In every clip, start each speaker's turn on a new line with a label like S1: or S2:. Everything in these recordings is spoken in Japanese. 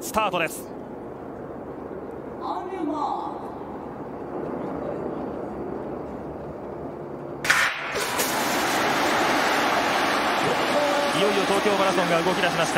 S1: スタートです。いよいよ東京マラソンが動き出しました。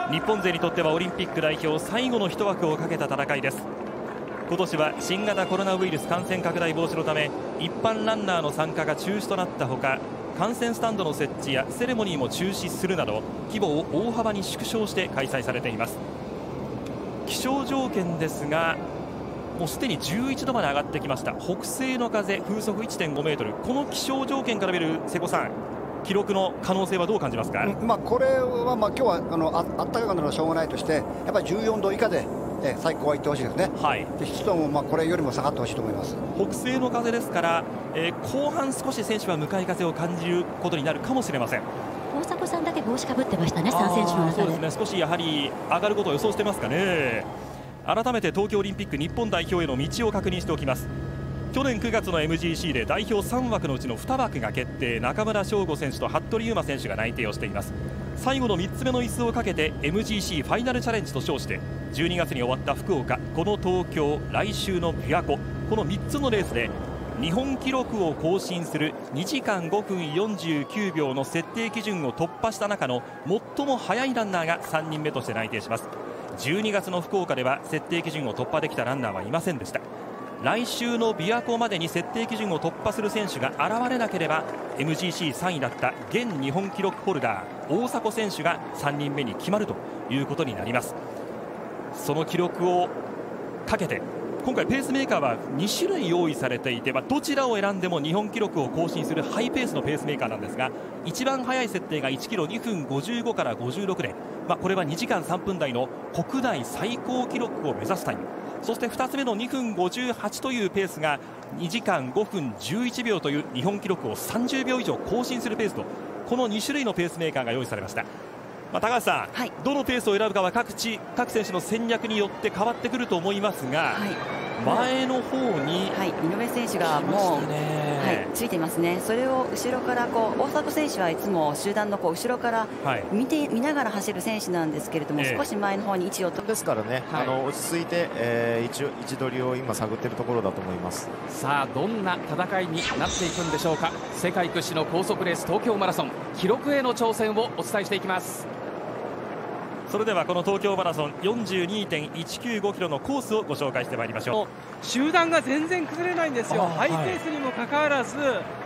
S1: 日本勢にとってはオリンピック代表最後の一枠をかけた戦いです。今年は新型コロナウイルス感染拡大防止のため一般ランナーの参加が中止となったほか、観戦スタンドの設置やセレモニーも中止するなど規模を大幅に縮小して開催されています。気象条件ですが、もうすでに11度まで上がってきました。北西の風、風速 1.5 メートル。この気象条件から見る瀬古さん、記録の可能性はどう感じますか？
S2: これは今日はあったかくなるのはしょうがないとして、やっぱり14度以下で最高はいってほしいですね。で湿度もこれよりも下がってほしいと思います。
S1: 北西の風ですから、後半少し選手は向かい風を感じることになるかもしれません。
S3: 大迫さんだけ帽子かぶってましたね、3選手の中で。
S1: そうですね、少しやはり上がることを予想してますかね。改めて東京オリンピック日本代表への道を確認しておきます。去年9月の MGC で代表3枠のうちの2枠が決定、中村翔吾選手と服部勇馬選手が内定をしています。最後の3つ目の椅子をかけて MGC ファイナルチャレンジと称して12月に終わった福岡、この東京、来週の琵琶湖、この3つのレースで日本記録を更新する2時間5分49秒の設定基準を突破した中の最も速いランナーが3人目として内定します。12月の福岡では設定基準を突破できたランナーはいませんでした。来週の琵琶湖までに設定基準を突破する選手が現れなければ MGC3 位だった現日本記録ホルダー大迫選手が3人目に決まるということになります。その記録をかけて今回ペースメーカーは2種類用意されていて、どちらを選んでも日本記録を更新するハイペースのペースメーカーなんですが、一番速い設定が1キロ2分55から56で、これは2時間3分台の国内最高記録を目指すタイム。そして2つ目の2分58というペースが2時間5分11秒という日本記録を30秒以上更新するペースと、この2種類のペースメーカーが用意されました。高橋さん、どのペースを選ぶかは各選手の戦略によって変わってくると思いますが、前の方に
S4: 井上選手がもうついていますね。それを後ろから大迫選手はいつも集団の後ろから見ながら走る選手なんですけれども、少し前の方に位置を取
S5: ですからね、落ち着いて、位置取りを今探っているところだと思います。
S6: さあどんな戦いになっていくんでしょうか。世界屈指の高速レース東京マラソン、記録への挑戦をお伝えしていきます。
S1: それではこの東京マラソン 42.195 キロのコースをご紹介してまいりましょ
S7: う。集団が全然崩れないんですよ。ハイペースにもかかわらず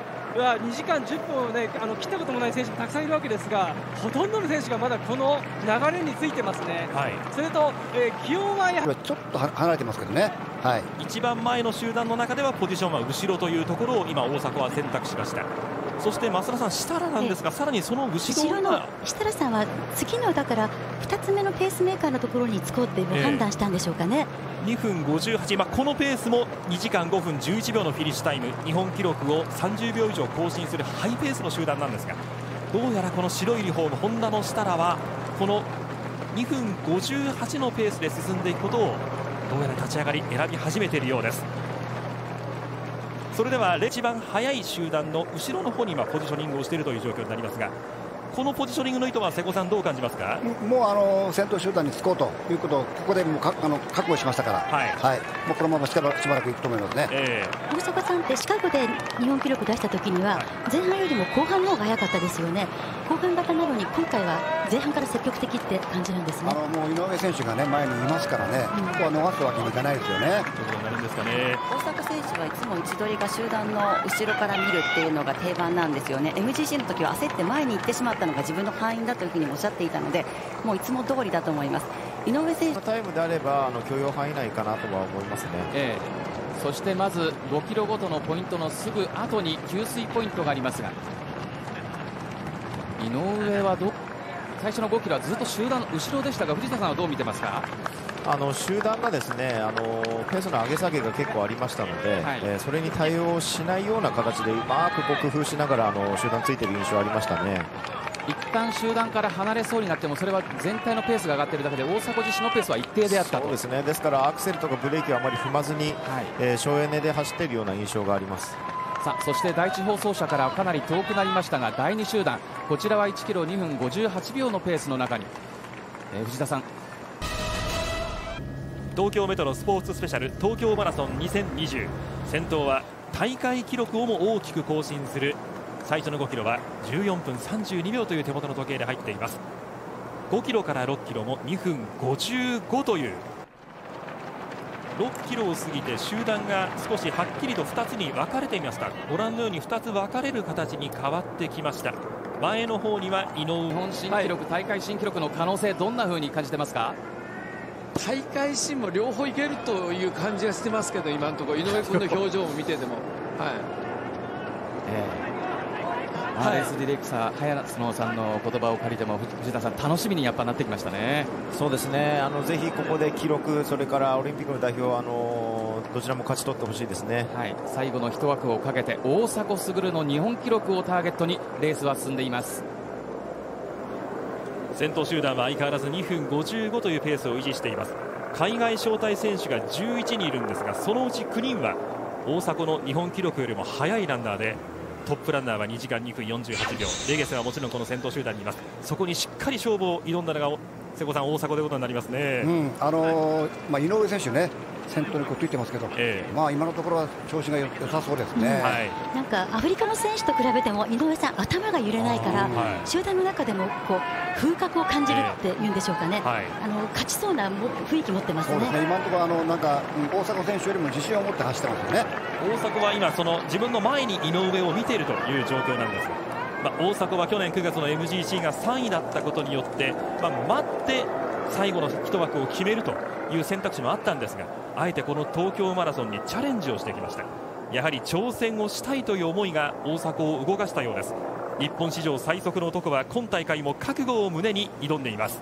S7: 2時間10分を、切ったこともない選手もたくさんいるわけですが、ほとんどの選手がまだこの流れについてますね。それと、気温は
S2: ちょっと離れてますけどね。
S1: 一番前の集団の中ではポジションは後ろというところを今大迫は選択しました。そして増田さん、設楽なんですが、さらにその後ろの
S3: 設楽さんは次のだから2つ目のペースメーカーのところにつこうって判断したんでしょうかね。
S1: 2分58、このペースも2時間5分11秒のフィニッシュタイム、日本記録を30秒以上更新するハイペースの集団なんですが、どうやらこの白いユニフォームホンダの設楽はこの2分58のペースで進んでいくことをどうやら立ち上がり選び始めているようです。それでは一番速い集団の後ろの方に今ポジショニングをしているという状況になりますが、このポジショニングの意図は瀬古さんどう感じますか？
S2: もう先頭集団につこうということをここでもう覚悟しましたから、もうこのまましばらくいくと思いますね。
S3: 大迫さんってシカゴで日本記録出した時には前半よりも後半の方が速かったですよね。後半型なのに今回は前半から積極的って感じなんですね。
S2: もう井上選手が、前にいますからね、ここは逃すわけにいかないですよね。
S4: 大迫選手はいつも位置取りが集団の後ろから見るっていうのが定番なんですよね。 MGC の時は焦って前に行ってしまったのが自分の敗因だというふうにおっしゃっていたので、もういつも通りだと思います。井上選手の
S5: タイムであれば許容範囲内かなとは思いますね。
S6: そしてまず5キロごとのポイントのすぐ後に給水ポイントがありますが、井上は最初の5キロはずっと集団の後ろでしたが、藤田さんはどう見てますか？
S5: 集団がですねペースの上げ下げが結構ありましたので、それに対応しないような形でうまく工夫しながら集団ついている印象ありましたね。
S6: 一旦集団から離れそうになってもそれは全体のペースが上がっているだけで大迫自身のペースは一定であったと。
S5: そうですね。ですからアクセルとかブレーキはあまり踏まずに、省エネで走っているような印象があります。
S6: さあそして第1放送車からかなり遠くなりましたが、第2集団こちらは1キロ2分58秒のペースの中に、藤田さん
S1: 東京メトロスポーツスペシャル東京マラソン2020、先頭は大会記録をも大きく更新する最初の5キロは14分32秒という手元の時計で入っています。5キロから6キロも2分55という、6キロを過ぎて集団が少しはっきりと2つに分かれていました。ご覧のように2つ分かれる形に変わってきました。前の方には井上、
S6: 日本新記録、大会新記録の可能性、どんな風に感じてますか？
S8: 大会新も両方いけるという感じがしてますけど、今のところ井上君の表情を見てても、
S6: RS ディレクター早野さんの言葉を借りても藤田さん、楽しみにやっぱなってきましたね。
S5: そうですね、ぜひここで記録、それからオリンピックの代表、どちらも勝ち取ってほしいですね。
S6: 最後の一枠をかけて大迫傑の日本記録をターゲットにレースは進んでいます。
S1: 先頭集団は相変わらず2分55というペースを維持しています。海外招待選手が11人いるんですが、そのうち9人は大迫の日本記録よりも速いランナーで、トップランナーは2時間2分48秒、レゲスはもちろんこの先頭集団にいます。そこにしっかり勝負を挑んだのが瀬古さん、大迫ということになりますね。
S2: 井上選手ね、先頭についてますけど、今のところは調子が良さそうですね。
S3: なんかアフリカの選手と比べても井上さん、頭が揺れないから、集団の中でもこう風格を感じるっていうんでしょうかね、勝ちそうな雰囲気持ってますね。
S2: 今のところなんか大迫選手よりも自信を持って走ってますよね。
S1: 大迫は今その自分の前に井上を見ているという状況なんです。大迫は去年9月の MGC が3位だったことによって、待って最後の一枠を決めるという選択肢もあったんですが、あえてこの東京マラソンにチャレンジをしてきました。やはり挑戦をしたいという思いが大迫を動かしたようです。日本史上最速の男は今大会も覚悟を胸に挑んでいます。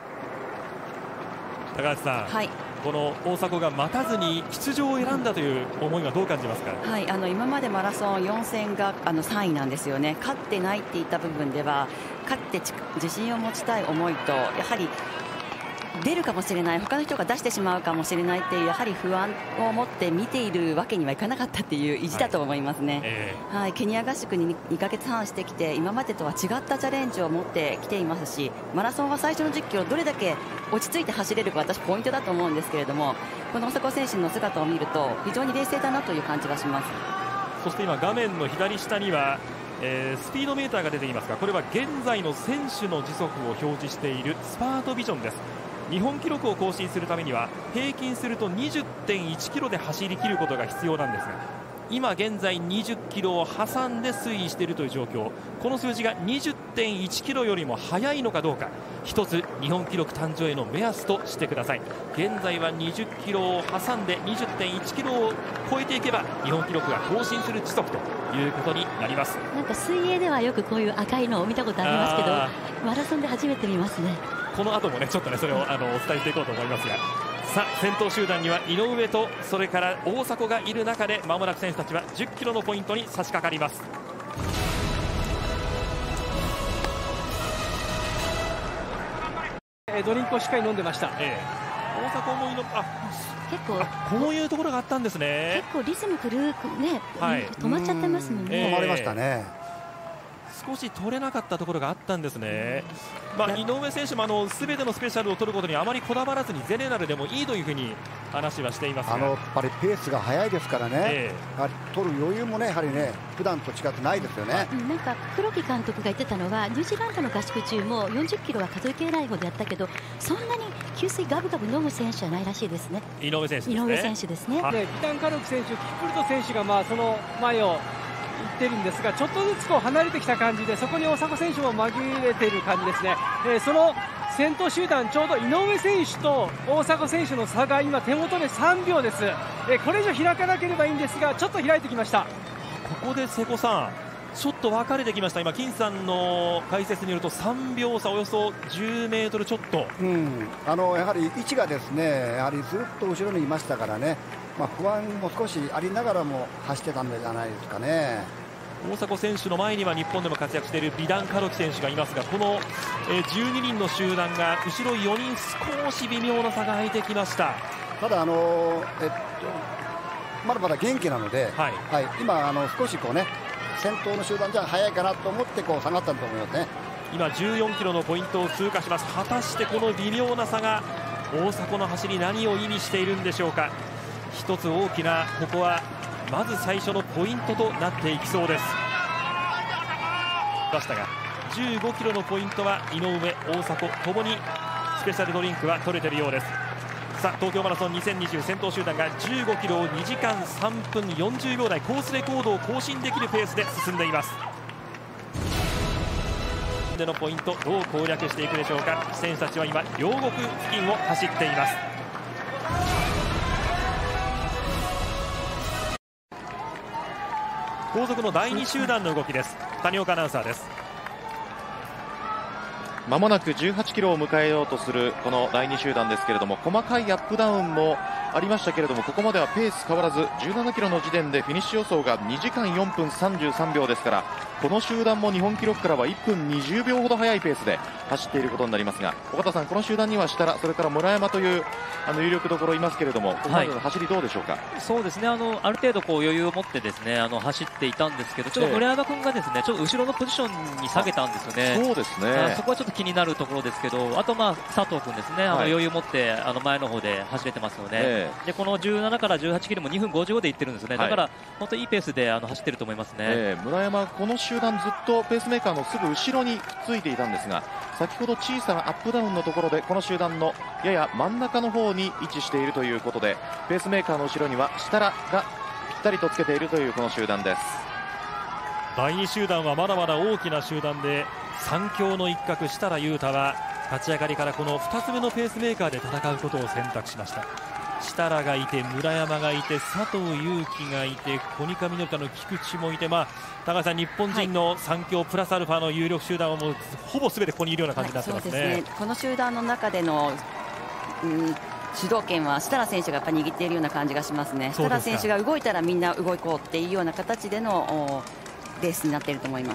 S1: 高橋さん、この大迫が待たずに出場を選んだという思いはどう感じますか？
S4: 今までマラソン4戦が3位なんですよね。勝ってないっていった部分では、勝って自信を持ちたい思いと、やはり出るかもしれない、他の人が出してしまうかもしれないっていう、やはり不安を持って見ているわけにはいかなかったっていう意地だと思いますね。ケニア合宿に2ヶ月半してきて、今までとは違ったチャレンジを持ってきていますし、マラソンは最初の10キロどれだけ落ち着いて走れるか、私ポイントだと思うんですけれども、この大迫選手の姿を見ると非常に冷静だなという感じがします。
S1: そして今画面の左下にはスピードメーターが出ていますが、これは現在の選手の時速を表示しているスパートビジョンです。日本記録を更新するためには平均すると 20.1 キロで走り切ることが必要なんですが、今現在20キロを挟んで推移しているという状況。この数字が 20.1 キロよりも速いのかどうか、一つ日本記録誕生への目安としてください。現在は20キロを挟んで 20.1 キロを超えていけば日本記録が更新する時速ということになります。
S3: なんか水泳ではよくこういう赤いのを見たことありますけど、マラソンで初めて見ますね。
S1: この後もね、ちょっとね、それをお伝えしていこうと思いますが、さあ先頭集団には井上とそれから大迫がいる中で、まもなく選手たちは10キロのポイントに差し掛かります。
S7: ドリンクをしっかり飲んでました。
S1: 大迫も
S3: 結構
S1: こういうところがあったんですね。
S3: 結構リズム狂うね、止まっちゃってますもんね。
S2: 止まりましたね。
S1: 少し取れなかったところがあったんですね。井上選手もすべてのスペシャルを取ることにあまりこだわらずに、ゼネラルでもいいというふうに話はしていますが、
S2: やっぱりペースが速いですからね、やはり取る余裕もね、やはりね、普段と違ってないですよね。
S3: なんか黒木監督が言ってたのは、ニュージーランドの合宿中も40キロは数えきれないほどやったけど、そんなに給水ガブガブ飲む選手はないらしいですね。
S1: 井上選手ですね。
S3: 井上選手ですね。
S7: ビタンカルク選手、キプルト選手がその前を行ってるんですが、ちょっとずつ離れてきた感じで、そこに大迫選手も紛れている感じですね。その先頭集団、ちょうど井上選手と大迫選手の差が今手元で3秒です。これ以上開かなければいいんですが、ちょっと開いてきました。
S1: ここで瀬古さん、ちょっと分かれてきました。今金さんの解説によると3秒差、およそ10メートルちょっと、
S2: やはり位置がですね、やはりずっと後ろにいましたからね、不安も少しありながらも走ってたんじゃないですかね。
S1: 大迫選手の前には日本でも活躍しているビダン・カロキ選手がいますが、この12人の集団が後ろ4人、少し微妙な差が開いてきました。
S2: ただまだまだ元気なので、今少し先頭の集団じゃ速いかなと思って下がったと思いますね。
S1: 今14キロのポイントを通過します。果たしてこの微妙な差が大迫の走り、何を意味しているんでしょうか。一つ大きな、ここはまず最初のポイントとなっていきそうです。出したが15キロのポイントは井上、大迫ともにスペシャルドリンクは取れているようです。さあ東京マラソン2020先頭集団が15キロを2時間3分40秒台コースレコードを更新できるペースで進んでいます。でのポイントどう攻略していくでしょうか。選手たちは今両国付近を走っています。後続の第2集団の動きです。谷岡アナウンサーです。
S9: まもなく18キロを迎えようとするこの第2集団ですけれども、細かいアップダウンもありましたけれども、ここまではペース変わらず17キロの時点でフィニッシュ予想が2時間4分33秒ですから、この集団も日本記録からは1分20秒ほど速いペースで走っていることになりますが、尾形さん、この集団には設楽、それから村山という有力どころいますけれども、ここまでの走りどうでしょうか。
S10: そうですね、ある程度余裕を持ってですね走っていたんですけど、ちょっと村山君がですねちょっと後ろのポジションに下げたんですよね。
S9: そうですね、
S10: そこはちょっと気になるところですけど、あと佐藤君ですね、余裕を持って前の方で走れてますよね。でこの17から18キロも2分55でいってるんですよね。だから本当にいいペースで走ってると思いますね。
S9: 村山、この集団ずっとペースメーカーのすぐ後ろにくっついていたんですが、先ほど小さなアップダウンのところでこの集団のやや真ん中の方に位置しているということで、ペースメーカーの後ろには設楽がぴったりとつけているというこの集団です。
S1: 第2集団はまだまだ大きな集団で、三強の一角設楽悠太は立ち上がりからこの2つ目のペースメーカーで戦うことを選択しました。設楽がいて、村山がいて、佐藤悠基がいて、コニカミノルタの菊池もいて、高橋さん、日本人の3強プラスアルファの有力集団はもうほぼすべてここにいるような感じになってますね。
S4: そうですね、この集団の中での、主導権は設楽選手がやっぱ握っているような感じがしますね。設楽選手が動いたらみんな動こうっていうような形でのレースになっていると思います。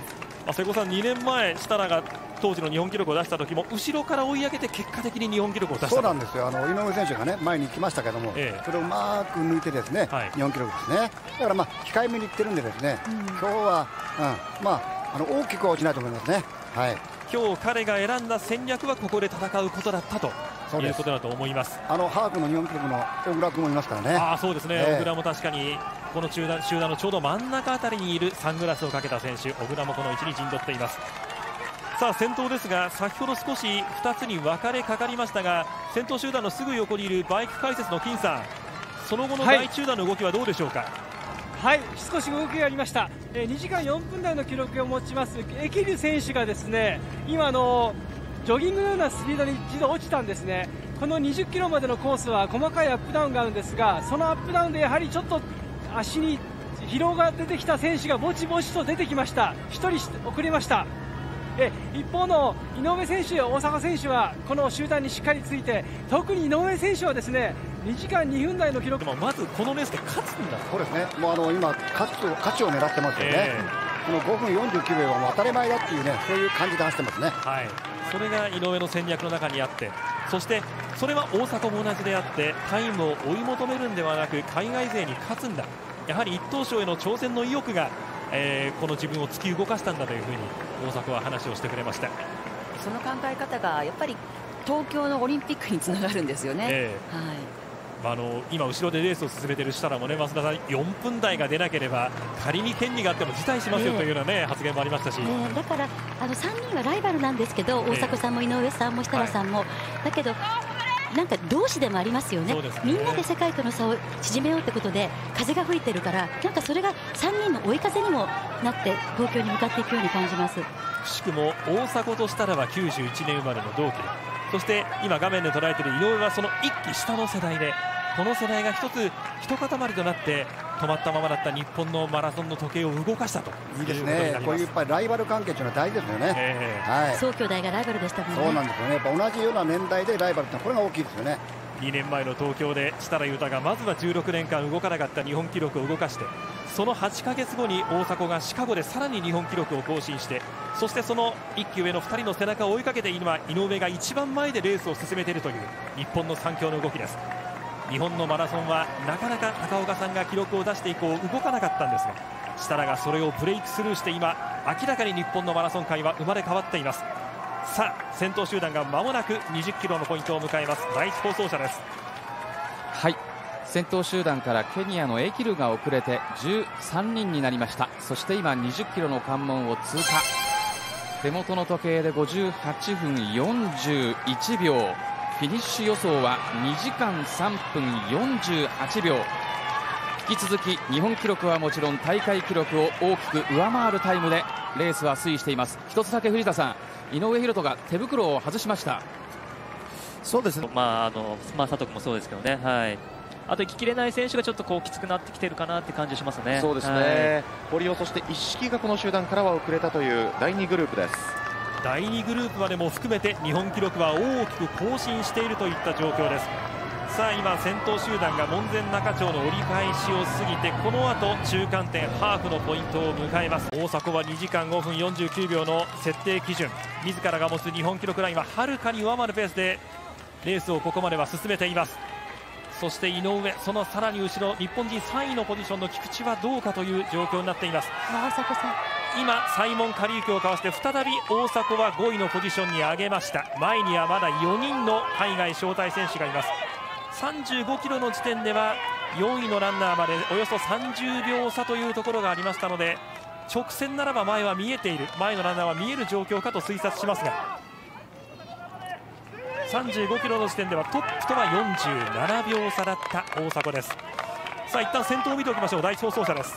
S1: 瀬古さん、2年前設楽が当時の日本記録を出した時も後ろから追い上げて結果的に日本記録を出した。
S2: そうなんですよ。井上選手がね前に行きましたけども、それをうまく抜いてですね、日本記録ですね。だから控えめにいってるんでですね、今日は、大きくは落ちないと思いますね。
S1: 今日彼が選んだ戦略はここで戦うことだったということだと思います。
S2: ハーフの日本記録の小倉君もいますからね。
S1: そうですね、小倉も確かにこの集団のちょうど真ん中あたりにいるサングラスをかけた選手、小倉もこの位置に陣取っています。さあ先頭ですが、先ほど少し2つに分かれかかりましたが、先頭集団のすぐ横にいるバイク解説の金さん、その後の第1集団の動きはどうでしょうか。
S7: 少し動きがありました。2時間4分台の記録を持ちますエキリ選手がですね、今ジョギングのようなスピードに一度落ちたんですね。この20キロまでのコースは細かいアップダウンがあるんですが、そのアップダウンでやはりちょっと足に疲労が出てきた選手がぼちぼちと出てきました。1人遅れました。一方の井上選手、大阪選手はこの集団にしっかりついて、特に井上選手はですね2時間2分台の記録。
S1: まずこのレースで勝つんだ。
S2: そうですね、もう今勝ちを狙ってますよね。この5分49秒はもう当たり前だっていうね、そういう感じで走ってますね。
S1: それが井上の戦略の中にあって、そしてそれは大迫も同じであって、タイムを追い求めるんではなく海外勢に勝つんだ、やはり一等賞への挑戦の意欲が、この自分を突き動かしたんだというふうに大迫は話をしてくれました。
S4: その考え方がやっぱり東京のオリンピックにつながるんですよね。
S1: 今後ろでレースを進めている設楽もね、増田さん4分台が出なければ仮に権利があっても辞退しますよというような、発言もありましたし、
S3: だから3人はライバルなんですけど、大迫さんも井上さんも設楽さんも、だけどなんか同志でもありますよね。みんなで世界との差を縮めようってことで風が吹いてるから、なんかそれが3人の追い風にもなって東京に向かっていくように感じます。
S1: くしくも大迫と設楽は91年生まれの同期で、そして今画面で捉えている井上はその1期下の世代で、この世代が一塊となって止まったままだった日本のマラソンの時計を動かしたということになります。いいですね、こういう
S2: やっぱりライバル関係というのは大事ですよね。
S3: 宗兄弟がライバルでしたもんね。
S2: そうなんですよね。やっぱ同じような年代でライバルってこれが大きいですよね。
S1: 2年前の東京で設楽悠太がまずは16年間動かなかった日本記録を動かして、その8ヶ月後に大迫がシカゴでさらに日本記録を更新して、そしてその1期上の2人の背中を追いかけて今井上が一番前でレースを進めているという日本の3強の動きです。日本のマラソンはなかなか高岡さんが記録を出して以降動かなかったんですが、設楽がそれをブレイクスルーして今明らかに日本のマラソン界は生まれ変わっています。 さあ先頭集団が間もなく20キロのポイントを迎えます。第一放送車です。
S6: はい、先頭集団からケニアのエキルが遅れて13人になりました。そして今20キロの関門を通過。手元の時計で58分41秒、フィニッシュ予想は2時間3分48秒。引き続き日本記録はもちろん大会記録を大きく上回るタイムでレースは推移しています。一つだけ藤田さん、井上大翔が手袋を外しました。
S10: そうですね、佐藤君もそうですけどね、はい、あと行ききれない選手がちょっときつくなってきてるかなって感じしますね。
S9: そうですね、堀尾、そして一色がこの集団からは遅れたという第2グループです。
S1: 第2グループまでも含めて日本記録は大きく更新しているといった状況です。さあ今先頭集団が門前仲町の折り返しを過ぎて、この後中間点ハーフのポイントを迎えます。大迫は2時間5分49秒の設定基準、自らが持つ日本記録ラインははるかに上回るペースでレースをここまでは進めています。そして井上、そのさらに後ろ日本人3位のポジションの菊池はどうかという状況になっています。
S3: 大迫さん、
S1: 今サイモン・カリーキをかわして再び大迫は5位のポジションに上げました。前にはまだ4人の海外招待選手がいます。35キロの時点では4位のランナーまでおよそ30秒差というところがありましたので、直線ならば前は見えている、前のランナーは見える状況かと推察しますが、35キロの時点ではトップとは47秒差だった大迫です。さあ一旦先頭を見ておきましょう。第一放送車です。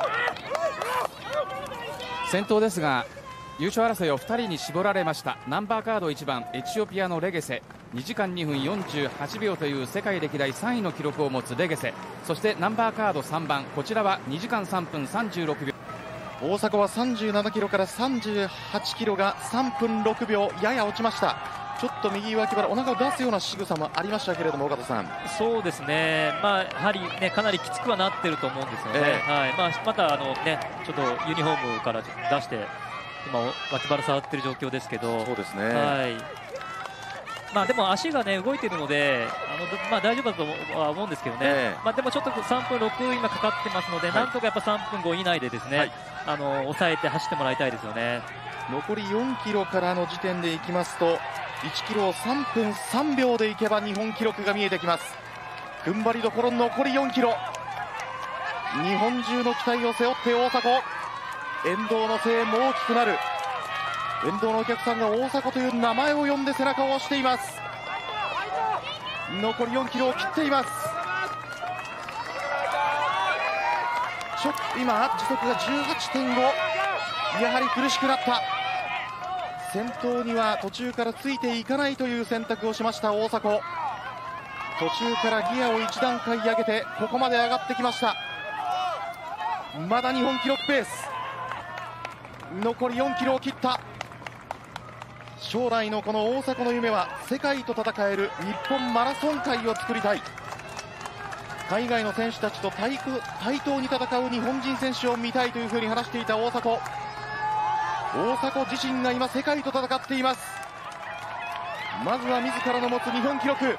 S6: 先頭ですが優勝争いを2人に絞られました。ナンバーカード1番エチオピアのレゲセ、2時間2分48秒という世界歴代3位の記録を持つレゲセ、そしてナンバーカード3番、こちらは2時間3分36秒。
S9: 大迫は37キロから38キロが3分6秒、やや落ちました。ちょっと右脇腹お腹を出すような仕草もありましたけれども、岡田さん。
S10: そうですね、やはり、ね、かなりきつくはなってると思うんですよね、またちょっとユニフォームから出して今脇腹触ってる状況ですけど、
S9: そうですね、
S10: でも足が、ね、動いているので大丈夫だとは思うんですけどね、でもちょっと3分6今かかってますので、なんとかやっぱ3分5以内でですね、抑えて走ってもらいたいですよね。
S9: 残り4キロからの時点でいきますと1キロを3分3秒でいけば日本記録が見えてきます。踏ん張りどころ残り4キロ、日本中の期待を背負って大迫、沿道の声援も大きくなる。沿道のお客さんが大迫という名前を呼んで背中を押しています。残り4キロを切っています。ちょっと今時速が 18.5、 やはり苦しくなった。先頭には途中からついていかないという選択をしました大迫。途中からギアを1段階上げてここまで上がってきました。まだ日本記録ペース、残り4キロを切った。将来のこの大迫の夢は世界と戦える日本マラソン界を作りたい。海外の選手たちと対等に戦う日本人選手を見たいというふうに話していた大迫。大迫自身が今世界と戦っています。まずは自らの持つ日本記録、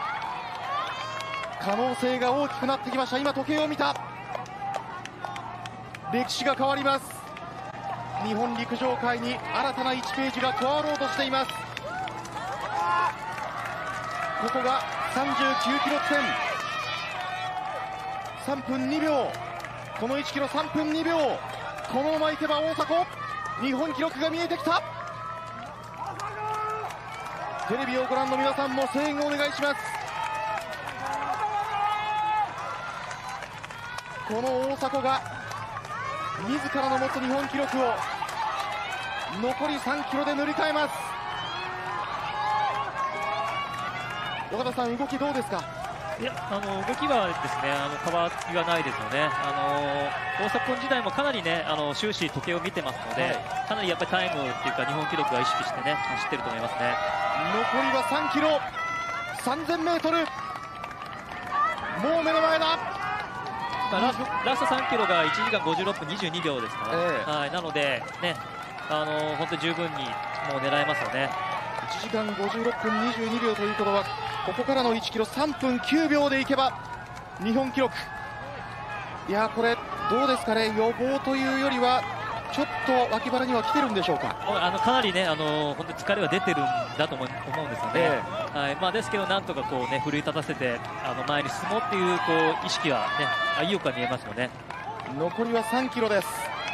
S9: 可能性が大きくなってきました。今時計を見た。歴史が変わります。日本陸上界に新たな1ページが加わろうとしています。ここが39キロ地点、3分2秒、この1キロ3分2秒、このままいけば大迫日本記録が見えてきた。テレビをご覧の皆さんも声援をお願いします。この大迫が自らの持つ日本記録を残り3キロで塗り替えます。岡田さん、動きどうですか？
S10: いや、動きはですね、変わりはないですよね。大迫君自体もかなりね、終始時計を見てますので、かなりやっぱりタイムっていうか日本記録は意識してね走ってると思いますね。
S9: 残りは3キロ、3000メートル、もう目の前だ。
S10: ラスト3キロが1時間56分22秒ですから、なのでね、本当に十分にもう狙えますよね。
S9: 1時間56分22秒ということは、ここからの1キロ3分9秒でいけば日本記録。いや、これどうですかね、予防というよりはちょっと脇腹には来てるんでしょうか。
S10: かなりね、本当に疲れは出てるんだと思うんですよね。はいですけど、なんとかこうね、奮い立たせて前に進もうっていう意識はね、意欲が見えますよね。
S9: 残りは3キロです。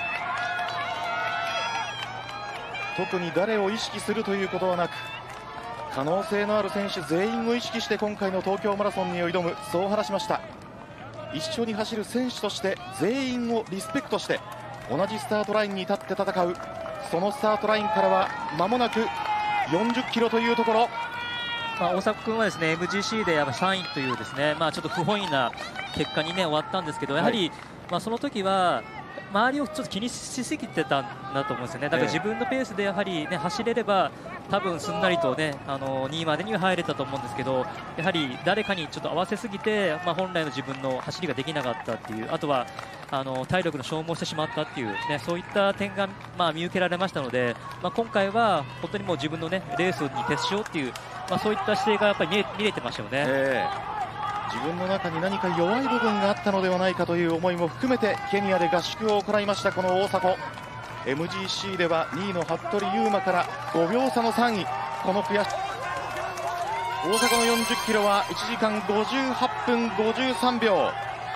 S9: 特に誰を意識するということはなく、可能性のある選手全員を意識して今回の東京マラソンに挑む、そう話しました。一緒に走る選手として全員をリスペクトして同じスタートラインに立って戦う。そのスタートラインからは間もなく40キロというところ。
S10: 大迫君はですね MGC で3位というですね、ちょっと不本意な結果に終わったんですけど、やはり、その時は周りをちょっと気にしすぎてたんだと思うんですよね。だから自分のペースでやはり、走れれば多分すんなりとね2位までには入れたと思うんですけど、やはり誰かにちょっと合わせすぎて、本来の自分の走りができなかったっていう、あとは体力の消耗してしまったっていう、そういった点が見受けられましたので、今回は本当にもう自分のレースに徹しようっていう、そういった姿勢がやっぱり見れてましたよね。
S9: 自分の中に何か弱い部分があったのではないかという思いも含めてケニアで合宿を行いましたこの大迫。 MGC では2位の服部勇馬から5秒差の3位。この悔し大迫の40キロは1時間58分53秒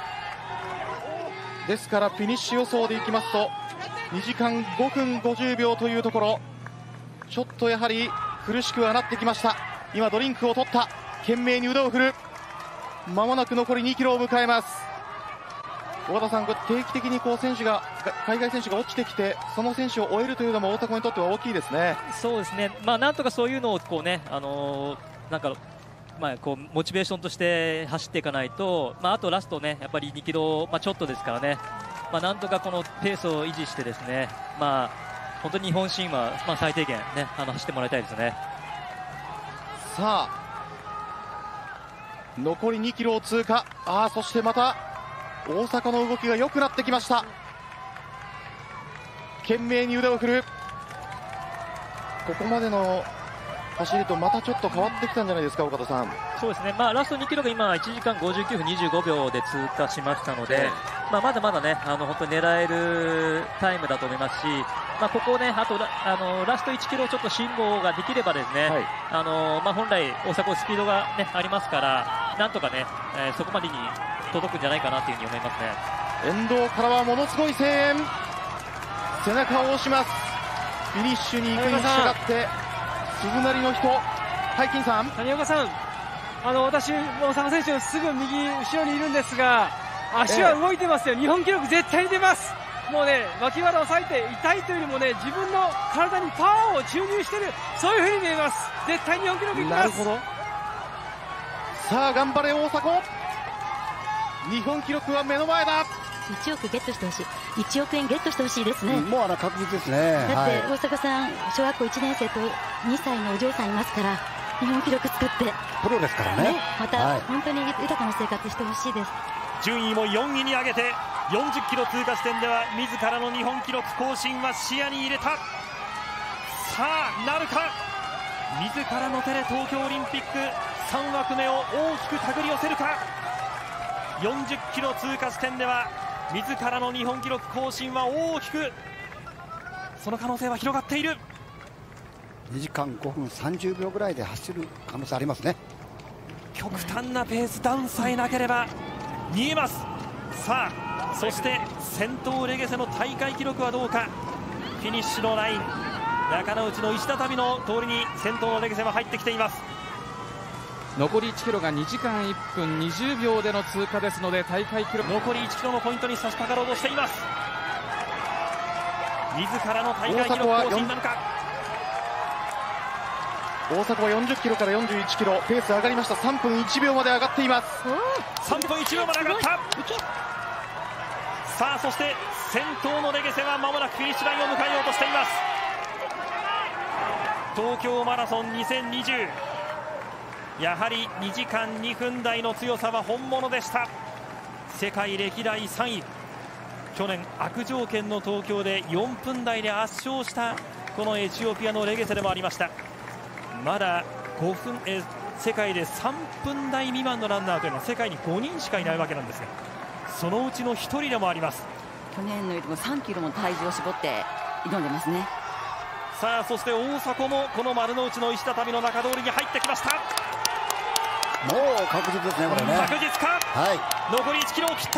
S9: ですから、フィニッシュ予想でいきますと2時間5分50秒というところ。ちょっとやはり苦しくはなってきました。今ドリンクを取った、懸命に腕を振る。間もなく残り2キロを迎えます。小方さん、定期的に選手が海外選手が落ちてきてその選手を終えるというのも大迫にとっては大きいですね。
S10: そうですね、なんとかそういうのをなんかモチベーションとして走っていかないと、あとラストねやっぱり2キロ、ちょっとですからね、なんとかこのペースを維持してですね、本当に日本新は、最低限ね走ってもらいたいですね。
S9: さあ残り2キロを通過。そしてまた大迫の動きが良くなってきました。懸命に腕を振る。ここまでの走りとまたちょっと変わってきたんじゃないですか、岡田さん。
S10: そうですね、ラスト2キロが今1時間59分25秒で通過しましたので、まだまだね本当に狙えるタイムだと思いますし、ここねあとラスト1キロちょっと辛抱ができればですね、本来大迫スピードが、ありますからなんとかね、そこまでに届くんじゃないかなというふうに思いますね。
S9: 沿道からはものすごい声援、背中を押します。フィニッシュに行くに従って鈴なりの人、金さん、
S7: 谷岡さん、私、大迫選手のすぐ右後ろにいるんですが、足は動いてますよ、日本記録絶対に出ます。もうね、脇腹を割いて痛いというよりもね、自分の体にパワーを注入している、そういう風に見えます。絶対日本記録いきます。
S9: なるほど。さあ頑張れ大迫、日本記録は目の前だ。
S3: 1億ゲットしてほしい、1億円ゲットしてほしいですね。
S2: もう確実ですね。
S3: だって大迫さん、小学校1年生と2歳のお嬢さんいますから、日本記録作って
S2: プロですからね、
S3: また本当に豊かな生活してほしいです。
S1: 順位も4位に上げて40キロ通過時点では自らの日本記録更新は視野に入れた。さあなるか、自らの手で東京オリンピック3枠目を大きく手繰り寄せるか。40キロ通過時点では自らの日本記録更新は大きくその可能性は広がっている。
S2: 2時間5分30秒ぐらいで走る可能性ありますね。
S1: 極端なペースダウンさえなければ見えます。さあそして先頭レゲセの大会記録はどうか。フィニッシュのライン、中之内の石畳の通りに先頭のレゲセは入ってきています。
S6: 残り1キロが2時間1分20秒での通過ですので、大会記録
S1: 残り1キロのポイントに差し掛かろうとしています。自らの大会記録更新なのか。
S9: 大迫は40キロから41キロ、ペース上がりました。3分1秒まで上がっています。
S1: 3分1秒まで上がった。さあそして先頭のレゲセは間もなくフィニッシュラインを迎えようとしています。東京マラソン2020、やはり2時間2分台の強さは本物でした。世界歴代3位、去年悪条件の東京で4分台で圧勝したこのエチオピアのレゲセでもありました。まだ5分世界で3分台未満のランナーというのは世界に5人しかいないわけなんですが、そのうちの1人でもあります。
S4: 去年のよりも3キロも体重を絞って挑んでますね。
S1: さあそして大迫もこの丸の内の石畳の中通りに入ってきました。
S2: もう確実ですね、これね。
S1: 確実か、はい、残り1キロを切った。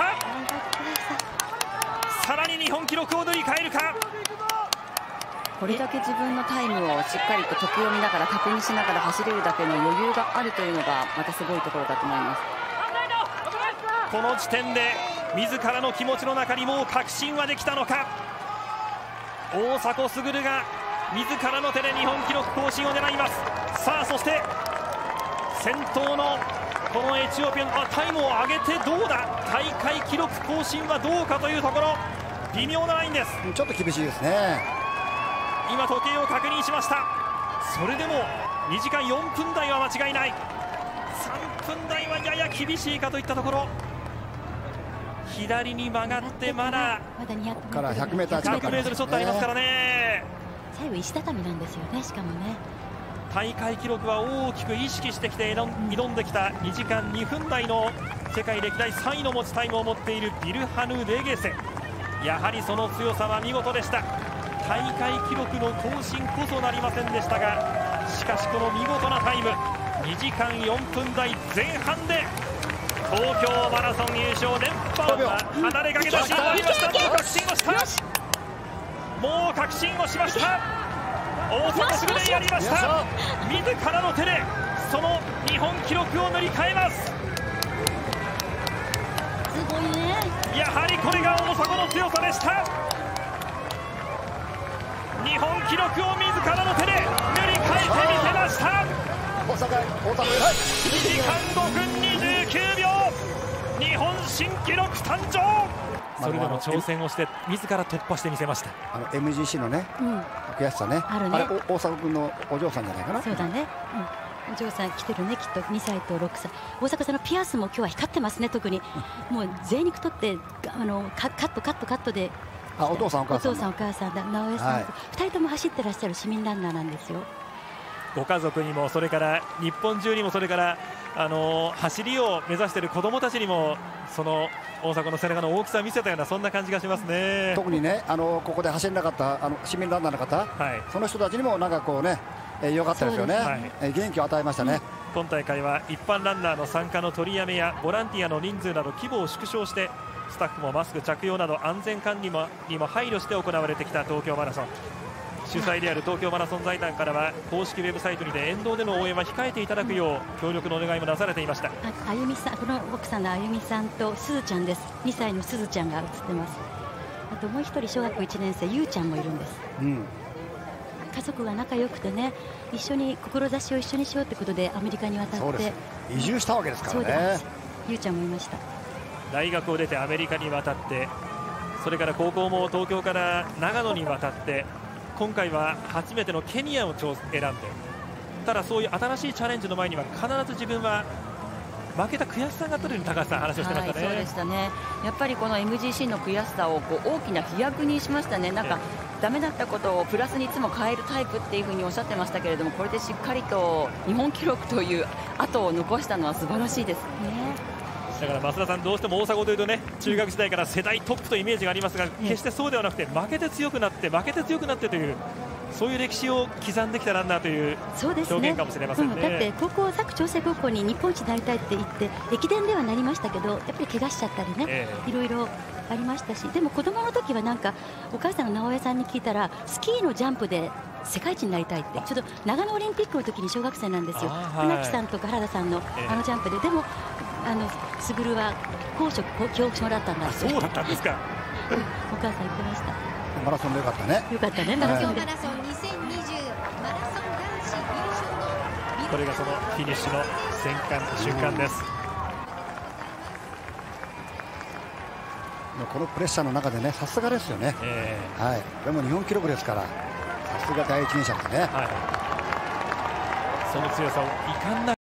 S1: さらに日本記録を塗り替えるか。
S4: これだけ自分のタイムをしっかりと時を見ながら確認しながら走れるだけの余裕があるというのがまたすごいところだと思います。
S1: この時点で自らの気持ちの中にもう確信はできたのか。大迫傑が自らの手で日本記録更新を狙います。さあそして先頭のこのエチオピアのタイムを上げてどうだ、大会記録更新はどうかというところ、微妙なラインです。
S2: ちょっと厳しいですね。
S1: 今時計を確認しました。それでも2時間4分台は間違いない。3分台はやや厳しいかといったところ。左に曲がってまだ
S2: ここから100メートル
S1: ちょっとありますからね。
S3: 最後石畳なんですよね。しかもね
S1: 大会記録は大きく意識してきて挑んできた2時間2分台の世界歴代3位の持ちタイムを持っているビルハヌ・レゲセ。やはりその強さは見事でした。大会記録の更新こそなりませんでしたが、しかしこの見事なタイム2時間4分台前半で東京マラソン優勝連覇は離れかけたシーンがありました。もう確信をしました。大迫傑でやりました。自らの手でその日本記録を塗り替えます。
S3: すごいね。
S1: やはりこれが大迫の強さでした。日本記録を自らの手で塗り替えてみせました。
S2: 2
S1: 時間5分29秒、日本新記録誕生。それでも挑戦をして自ら突破してみせました。
S2: MGC のね、悔しさね。あれ大迫君のお嬢さんじゃないかな。
S3: そうだね。お嬢さん来てるね、きっと2歳と6歳。大迫さんのピアスも今日は光ってますね。特にもう贅肉取ってカットで。
S2: お父さんお母さん。
S3: お父さんお母さんだ。直江さん、2人とも走ってらっしゃる市民ランナーなんですよ。
S1: ご家族にもそれから日本中にもそれから走りを目指している子どもたちにもその大迫の背中の大きさを見せたようなそんな感じがしますね。
S2: 特にねここで走れなかった市民ランナーの方、その人たちにもなんかこうね良かったですよね。元気を与えましたね。
S1: 今大会は一般ランナーの参加の取りやめやボランティアの人数など規模を縮小してスタッフもマスク着用など安全管理にも配慮して行われてきた東京マラソン。主催である東京マラソン財団からは公式ウェブサイトにて沿道での応援は控えていただくよう協力のお願いもなされていました。
S3: あゆみさん、この奥さんのあゆみさんとすずちゃんです。2歳のすずちゃんが映ってます。あともう1人小学校1年生ゆうちゃんもいるんです。家族が仲良くてね、一緒に志を一緒にしようということでアメリカに渡って
S2: 移住したわけですからね。
S3: ゆうちゃんもいました。
S1: 大学を出てアメリカに渡って、それから高校も東京から長野に渡って、今回は初めてのケニアを選んで、ただそういう新しいチャレンジの前には必ず自分は負けた悔しさがあったという高橋さん話をしてましたね。
S4: そうでしたね。やっぱりこの MGC の悔しさを大きな飛躍にしましたね。なんかダメだったことをプラスにいつも変えるタイプっていうふうにおっしゃってましたけれども、これでしっかりと日本記録という後を残したのは素晴らしいですね。
S1: だから増田さん、どうしても大迫というとね、中学時代から世代トップというイメージがありますが、決してそうではなくて負けて強くなってというそういう歴史を刻んできたランナーという表現かもしれませんね。
S3: だって高校佐久長聖高校に日本一になりたいって言って駅伝ではなりましたけど、やっぱり怪我しちゃったりね、いろいろありましたし、でも子供の時はなんかお母さんの直江さんに聞いたらスキーのジャンプで世界一になりたいって、ちょっと長野オリンピックの時に小学生なんですよ。船木さんとか原田さんのあのジャンプで、でも卓は高所恐怖症だったんだって。
S1: そうだったんですか。
S3: お母さん言ってました。
S2: マラソンでよかったね。
S3: よかったね、マラソンで。
S1: これがそのフィニッシュの瞬間です。
S2: このプレッシャーの中でね、さすがですよね。はい。でも日本記録ですから、さすが第一人者ですね。
S1: その強さを遺憾な